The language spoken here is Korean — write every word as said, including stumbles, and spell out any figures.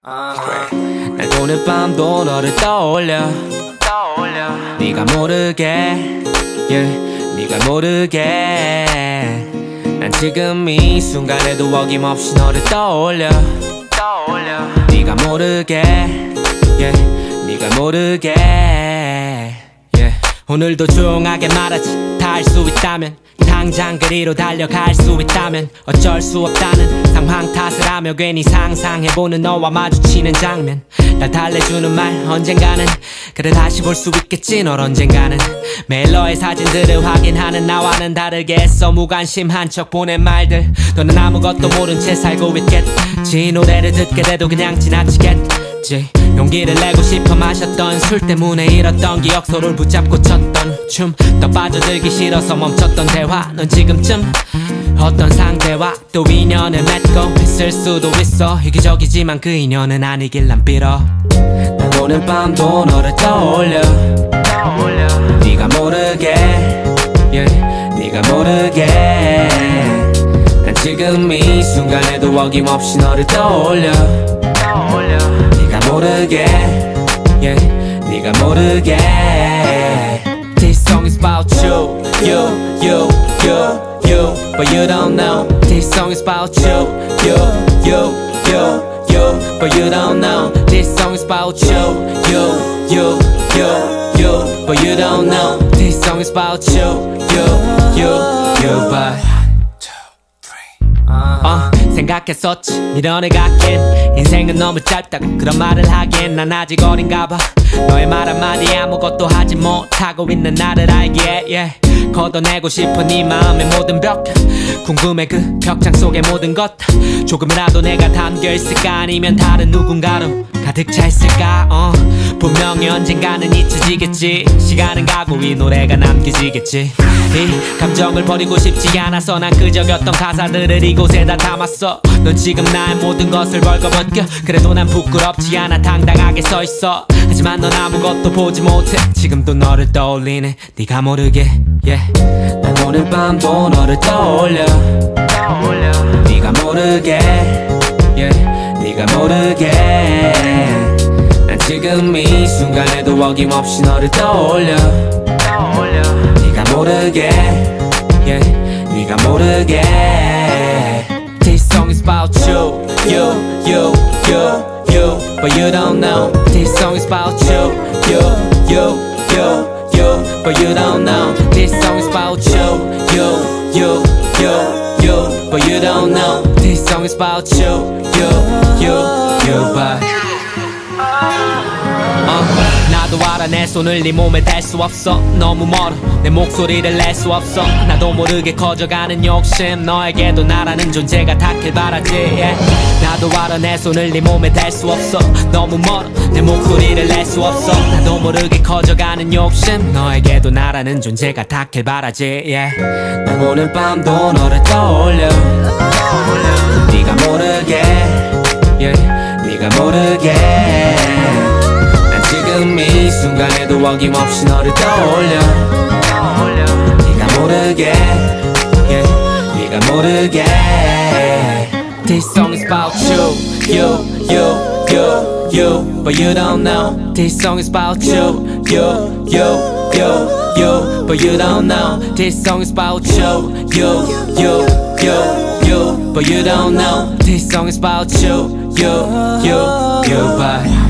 날 오늘 밤도 너를 떠올려 네가 모르게 yeah, 네가 모르게 난 지금 이 순간에도 어김없이 너를 떠올려 네가 모르게 yeah, 네가 모르게 yeah. 오늘도 조용하게 말하지 다 할 수 있다면 당장 그리로 달려갈 수 있다면 어쩔 수 없다는 상황 탓을 하며 괜히 상상해보는 너와 마주치는 장면 날 달래주는 말 언젠가는 그래 다시 볼 수 있겠지 널 언젠가는 매일 너의 사진들을 확인하는 나와는 다르게 애써 무관심한 척 보낸 말들 너는 아무것도 모른 채 살고 있겠지 노래를 듣게 돼도 그냥 지나치겠지 용기를 내고 싶어 마셨던 술 때문에 잃었던 기억 서로를 붙잡고 췄던 춤 더 빠져들기 싫어서 멈췄던 대화 넌 지금쯤 어떤 상대와 또 인연을 맺고 있을 수도 있어 이기적이지만 그 인연은 아니길 난 빌어 난 오늘 밤도 너를 떠올려 네가 모르게 yeah, 네가 모르게 난 지금 이 순간에도 어김없이 너를 떠올려 네가 모르게 yeah, 네가 모르게 This song is about you, you, you, you, you But you don't know This song is about you, you, you, you, you But you don't know This song is about you, you, you, you, you But you don't know This song is about you, you, you, you But 어, 생각했었지 미련을 갖긴 인생은 너무 짧다고 그런 말을 하기엔 난 아직 어린가 봐 너의 말 한마디 아무것도 하지 못하고 있는 나를 알기에 yeah. 걷어내고 싶은 네 마음의 모든 벽 궁금해 그 벽장 속의 모든 것 조금이라도 내가 담겨있을까 아니면 다른 누군가로 가득 차 있을까 uh. 분명히 언젠가는 잊혀지겠지 시간은 가고 이 노래가 남겨지겠지 이 감정을 버리고 싶지 않아서 난 그저겼던 가사들을 이곳에다 담았어 넌 지금 나의 모든 것을 벌거벗겨 그래도 난 부끄럽지 않아 당당하게 서있어 하지만 넌 아무것도 보지 못해 지금도 너를 떠올리네 네가 모르게 yeah. 난 오늘 밤도 너를 떠올려 네가 모르게 yeah, 네가 모르게 난 지금 이 순간에도 어김없이 너를 떠올려 네가 모르게 yeah, 네가 모르게 This song is about you, you, you, you, you But you don't know This song is about you, you, you, you, you But you don't know This song is about you, you, you, you, you But you don't know This song is about you, you, you, you But uh, 나도 알아 내 손을 네 몸에 댈 수 없어 너무 멀어 내 목소리를 낼 수 없어 나도 모르게 커져가는 욕심 너에게도 나라는 존재가 닿길 바라지 yeah. 나도 알아 내 손을 네 몸에 댈 수 없어 너무 멀어 내 목소리를 낼 수 없어 나도 모르게 커져가는 욕심 너에게도 나라는 존재가 닿길 바라지 yeah. 난 오늘 밤도 너를 떠올려 네가 모르게 yeah, 네가 모르게 지금 이 순간에도 어김없이 너를 떠올려 네가 모르게 yeah, 네가 모르게 This song is about you, you, you, you, you But you don't know This song is about you, you, you, you, you But you don't know This song is about you, you, you, you, you But you don't know This song is about you, you, you, you But